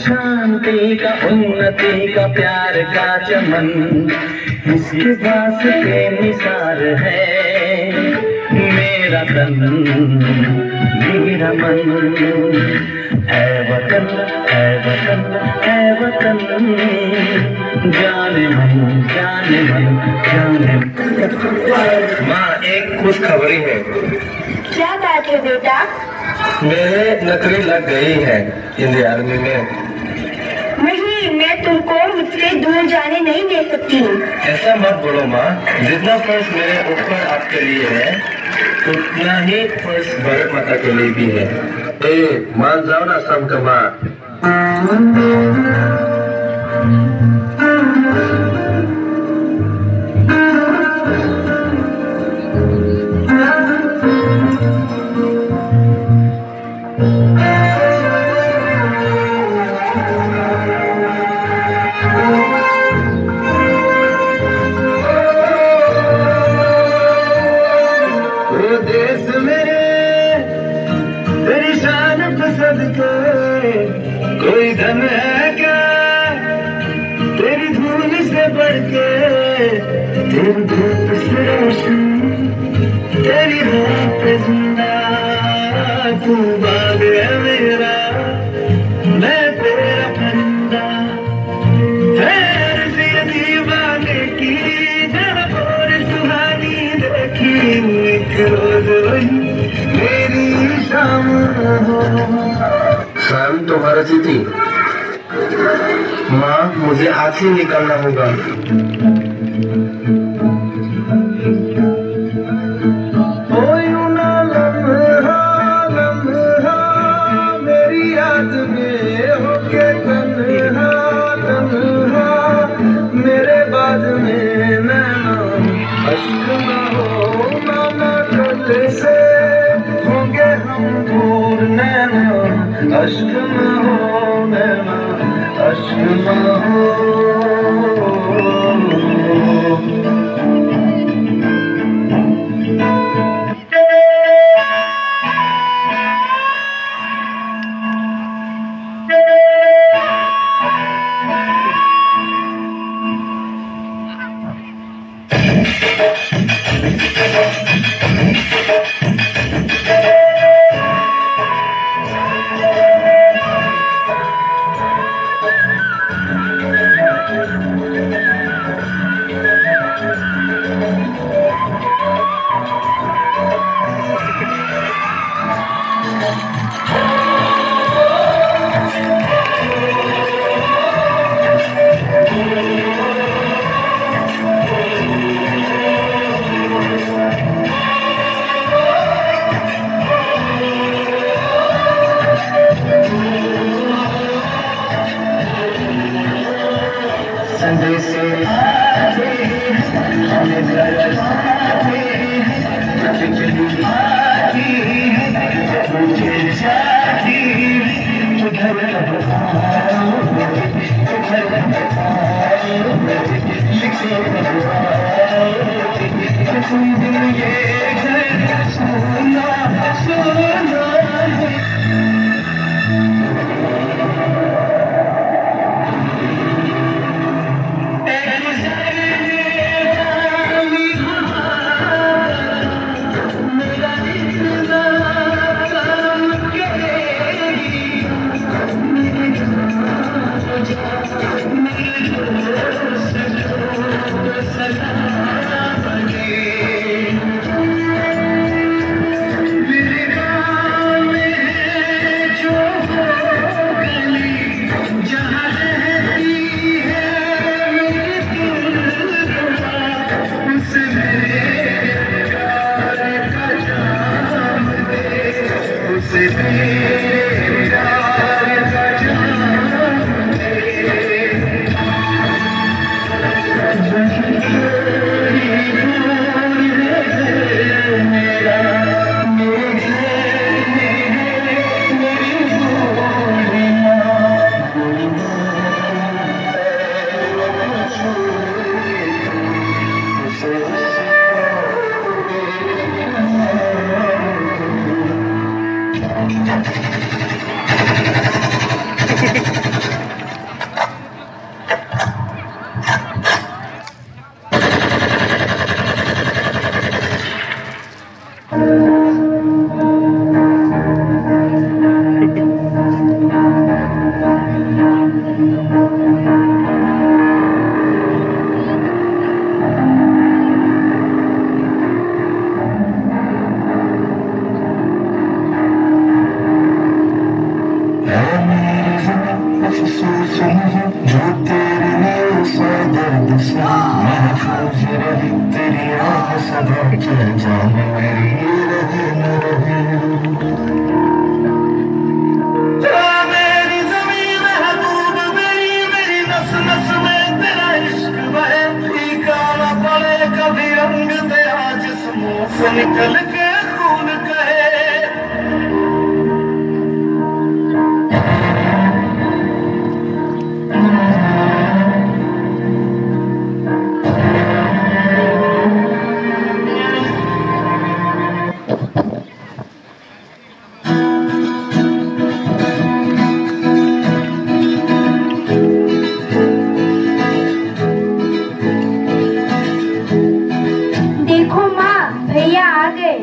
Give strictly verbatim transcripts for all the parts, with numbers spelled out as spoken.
शांति का उन्नति का प्यार का चमन, इसके वास्ते निसार है मेरा तन मेरा मन। है वतन है वतन है वतन, जाने मन जाने मन जाने। माँ एक खुशखबरी है। क्या बात है बेटा? मेरे नौकरी लग गई है इंडियन आर्मी में। नहीं, मैं तुमको मुझसे दूर जाने नहीं दे सकती हूँ। ऐसा मत बोलो माँ, जितना फर्ज मेरे ऊपर आपके लिए है उतना ही फर्ज भारत माता के लिए भी है। ए मान जाओ ना सबका माँ। कोई धन है क्या तेरी धूल से बढ़ के, तेरी धूप से रोशन तेरी रात जिंदा। तू बाग है मेरा मैं तेरा परिंदा, है सी दीवाने की जब और सुहानी देखी। एक रोज वही मेरी शाम हो। शाम तुम्हारा थी माँ, मुझे आज ही निकलना होगा। ओ यूं ना लम्हा लम्हा मेरी याद में होके तन्हा तन्हा, मेरे बाद में नैना अश्क ना हो ना कल से होंगे हम दूर। नैना अश्क ना हो नैना अश्क ना हो। महफूज रही तेरी आह सदा चाहे जान मेरी रहे न रहे। मेरी जमीन है दूध मेरी मेरी नस नस में तेरा इश्क बहे फीका न पड़े कभी रंग तेरा जिस्मों से निकल के खून कहे। देखो माँ, भैया आ गए।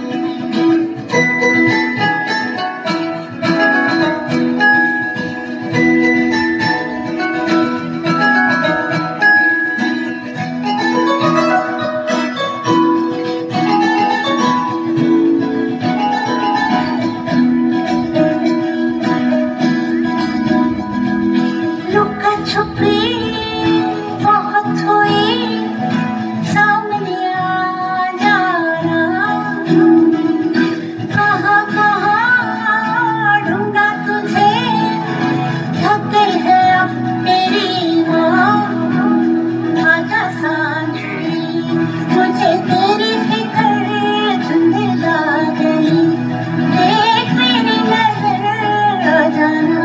लुका छुपी बहुत हुई, सामने आ जाना। कहाँ कहाँ ढूंढा तुझे, थक गई है अब तेरी माँ। आजा सांझी, मुझे तेरी फिक्र धुंधला गई। देख मेरी नजर आ जाना।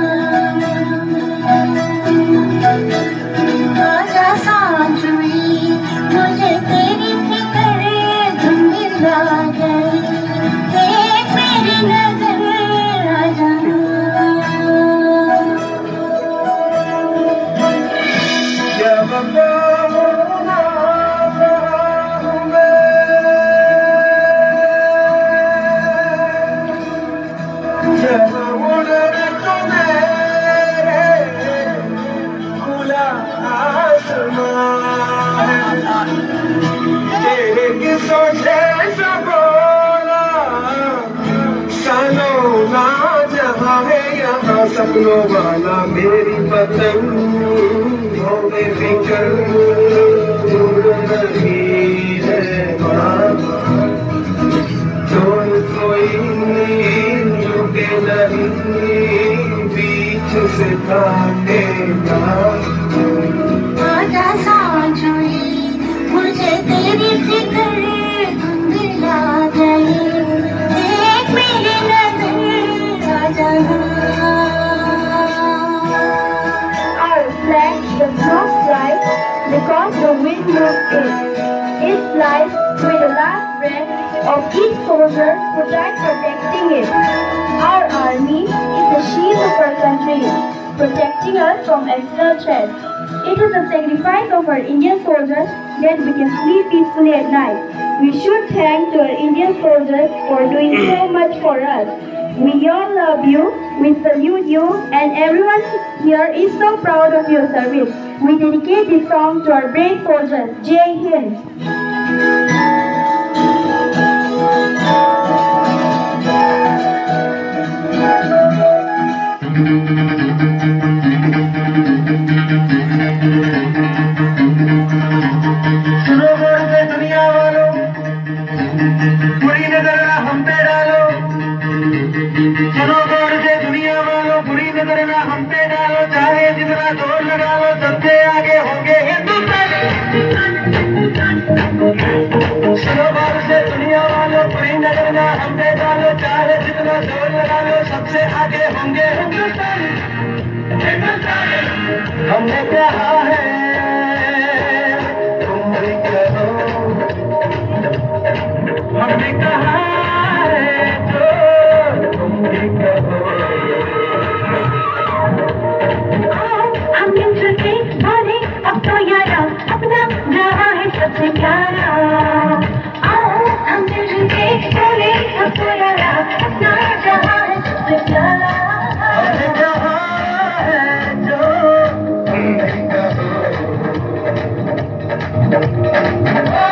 आजा सांझी, मुझे तेरी फिक्र धुंधला गई। देख मेरी नजर आ जाना। क्या बताऊं ना कहूं मैं, जब उड़े तुम्हें खुला आसमां है। तेरे किस्सों से सबोला सालों ना जहाँ है यहाँ सपनों वाला मेरी पतंग हो बेफिक्र उड़ रही है माँ। जोर कोई लुटे नहीं बीच से काटेगा। आजा सांझी, मुझे तेरी फिक्र धुंधला गई। देख मेरी नजर आ जाना। Our flag does not fly because the wind moves it. It flies with the last breath of each soldier who died protecting it. Our army is the shield of our country, protecting us from external threats. It is the sacrifice of our Indian soldiers that we can sleep peacefully at night. We should thank to our Indian soldiers for doing so much for us. We all love you, we salute you, and everyone here is so proud of your service. We dedicate this song to our brave soldiers. Jai Hind. सुनो गौर से दुनिया वालों, बुरी नजर ना हम पे डालो। सुनो गौर से दुनिया वालों, बुरी नजर ना हम पे डालो। चाहे जितना जोर लगा लो, सबसे आगे होंगे हिंदुस्तानी। सुनो गौर से दुनिया वालों, बुरी नजर ना हम पे डालो। चाहे जितना जोर लगा लो, सबसे आगे होंगे हिंदुस्तानी। हिंदुस्तानी हमने कहा है, तुम भी कहो। हमने कहा है जो तुम भी कहो। आओ हम मिलजुल के बोले अब तो यारा, अपना जहाँ है सबसे प्यारा। आओ हम मिलजुल के बोले अब तो यारा, अपना जहाँ है सबसे प्यारा। हमने कहा है जो तुम भी कहो।